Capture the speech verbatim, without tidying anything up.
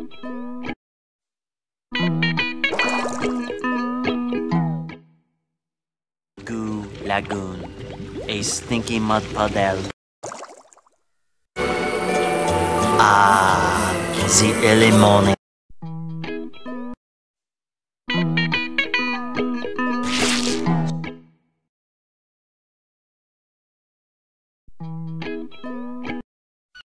Goo Lagoon, a stinky mud puddle. Ah, the early morning.